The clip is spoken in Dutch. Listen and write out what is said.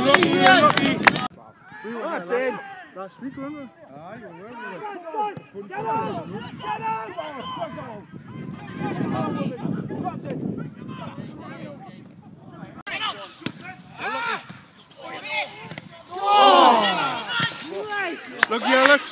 Last week, wasn't it? Aye, you were. Lucky Alex.